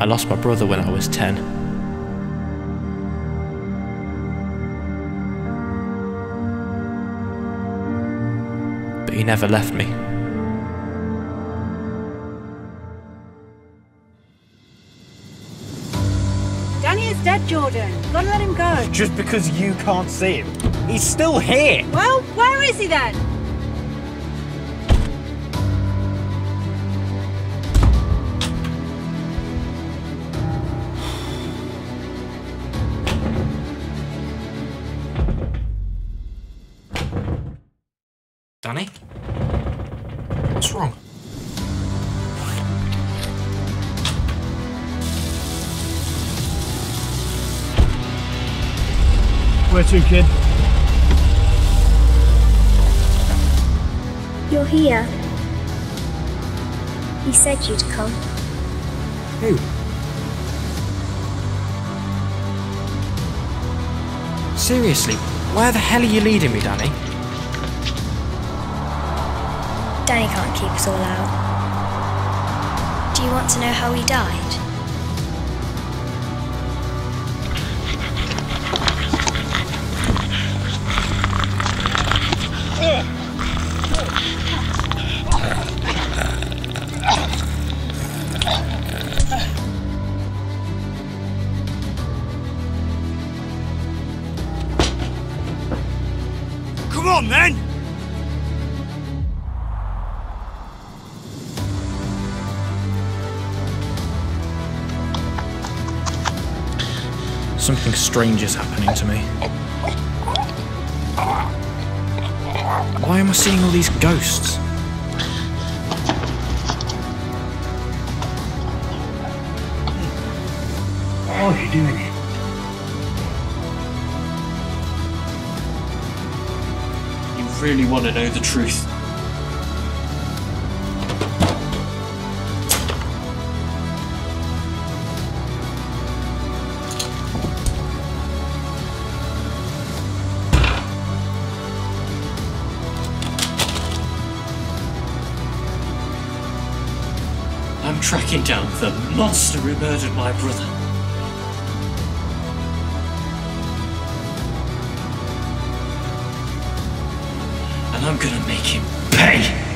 lost my brother when I was 10. But he never left me. Danny is dead, Jordan. Gotta let him go. Just because you can't see him. He's still here. Well, where is he then? Danny? What's wrong? Where to, kid? You're here. He said you'd come. Who? Seriously, where the hell are you leading me, Danny? Danny can't keep us all out. Do you want to know how he died? Come on, then! Something strange is happening to me. Why am I seeing all these ghosts? What are you doing here? You really want to know the truth? I'm tracking down the monster who murdered my brother. And I'm gonna make him pay!